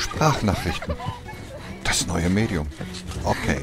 Sprachnachrichten. Das neue Medium. Okay.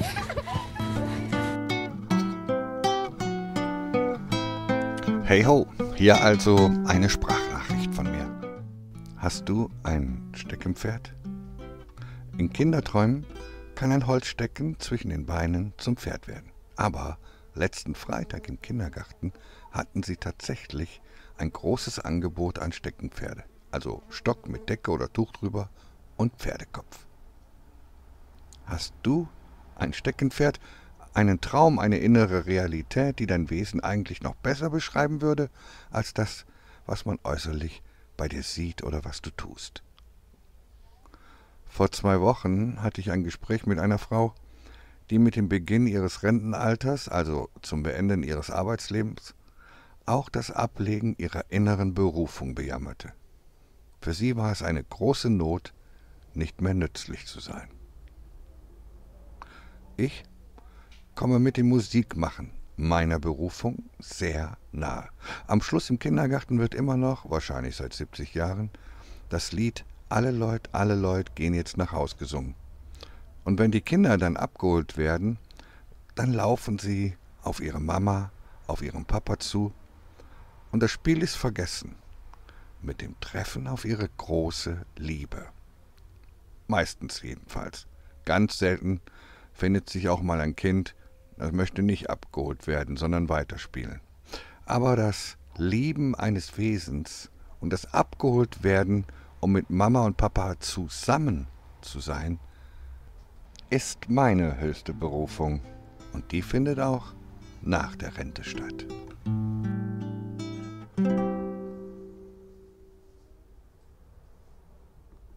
Hey ho, hier also eine Sprachnachricht von mir. Hast du ein Steckenpferd? In Kinderträumen kann ein Holzstecken zwischen den Beinen zum Pferd werden. Aber letzten Freitag im Kindergarten hatten sie tatsächlich ein großes Angebot an Steckenpferde. Also Stock mit Decke oder Tuch drüber und Pferdekopf. Hast du ein Steckenpferd, einen Traum, eine innere Realität, die dein Wesen eigentlich noch besser beschreiben würde, als das, was man äußerlich bei dir sieht oder was du tust? Vor 2 Wochen hatte ich ein Gespräch mit einer Frau, die mit dem Beginn ihres Rentenalters, also zum Beenden ihres Arbeitslebens, auch das Ablegen ihrer inneren Berufung bejammerte. Für sie war es eine große Not, nicht mehr nützlich zu sein. Ich komme mit dem Musikmachen meiner Berufung sehr nahe. Am Schluss im Kindergarten wird immer noch, wahrscheinlich seit 70 Jahren, das Lied alle Leut gehen jetzt nach Haus gesungen. Und wenn die Kinder dann abgeholt werden, dann laufen sie auf ihre Mama, auf ihren Papa zu und das Spiel ist vergessen, mit dem Treffen auf ihre große Liebe. Meistens jedenfalls. Ganz selten findet sich auch mal ein Kind, das möchte nicht abgeholt werden, sondern weiterspielen. Aber das Lieben eines Wesens und das abgeholt werden, um mit Mama und Papa zusammen zu sein, ist meine höchste Berufung. Und die findet auch nach der Rente statt.